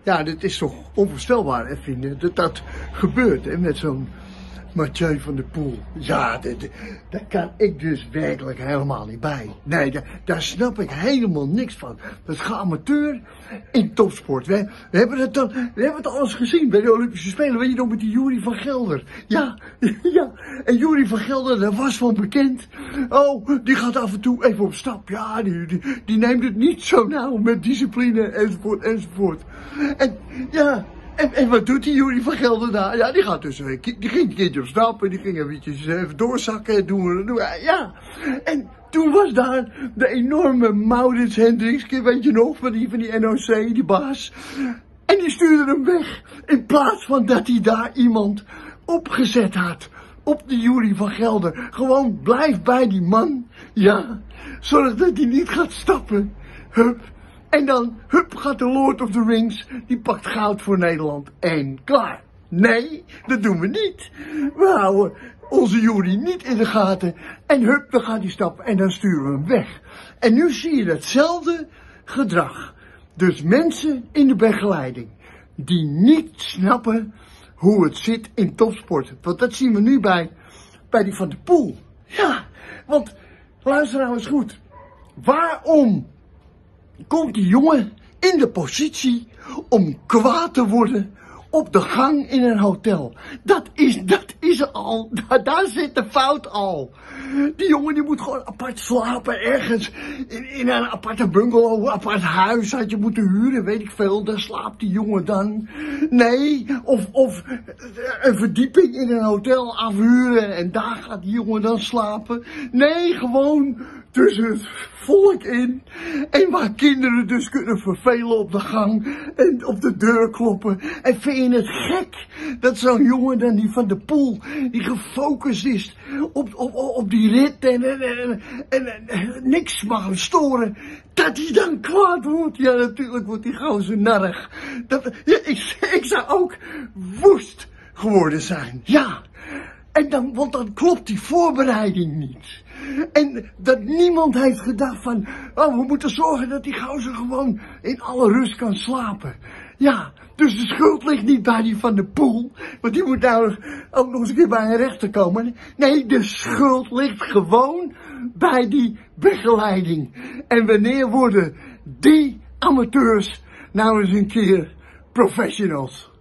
Ja, dit is toch onvoorstelbaar, hè, vrienden, dat dat gebeurt, hè, met zo'n Mathieu van der Poel. Ja, daar kan ik dus werkelijk helemaal niet bij. Nee, daar snap ik helemaal niks van. Dat is geamateur in topsport. We hebben het al eens gezien bij de Olympische Spelen. Weet je nog met die Juri van Gelder? Ja, ja. En Juri van Gelder, dat was van bekend. Oh, die gaat af en toe even op stap. Ja, die neemt het niet zo nauw met discipline, enzovoort, enzovoort. En ja... En wat doet die Juri van Gelder daar? Ja, die gaat dus, die ging een keertje op stap en die ging even doorzakken en doen. Ja. En toen was daar de enorme Maurits Hendricks, weet je nog, van die NOC, die baas. En die stuurde hem weg, in plaats van dat hij daar iemand opgezet had. Op de Juri van Gelder. Gewoon blijf bij die man. Ja, zorg dat hij niet gaat stappen. Hup. En dan, hup, gaat de Lord of the Rings, die pakt goud voor Nederland en klaar. Nee, dat doen we niet. We houden onze Juri niet in de gaten en hup, dan gaat hij stappen en dan sturen we hem weg. En nu zie je hetzelfde gedrag. Dus mensen in de begeleiding die niet snappen hoe het zit in topsport. Want dat zien we nu bij die Van der Poel. Ja, want luister nou eens goed. Waarom komt die jongen in de positie om kwaad te worden op de gang in een hotel? Dat is al, daar zit de fout al. Die jongen die moet gewoon apart slapen ergens in een aparte bungalow, een apart huis had je moeten huren, weet ik veel. Daar slaapt die jongen dan. Nee, of een verdieping in een hotel afhuren en daar gaat die jongen dan slapen. Nee, gewoon tussen het volk in. En waar kinderen dus kunnen vervelen op de gang en op de deur kloppen. En vind je het gek dat zo'n jongen dan die Van der Poel, die gefocust is op die rit en niks mag hem storen, dat hij dan kwaad wordt? Ja, natuurlijk wordt hij gewoon zo narrig. Ik zou ook woest geworden zijn. Ja. En want dan klopt die voorbereiding niet. En dat niemand heeft gedacht van, oh, we moeten zorgen dat die gozer gewoon in alle rust kan slapen. Ja, dus de schuld ligt niet bij die Van der Poel, want die moet nou ook nog eens een keer bij een rechter komen. Nee, de schuld ligt gewoon bij die begeleiding. En wanneer worden die amateurs nou eens een keer professionals?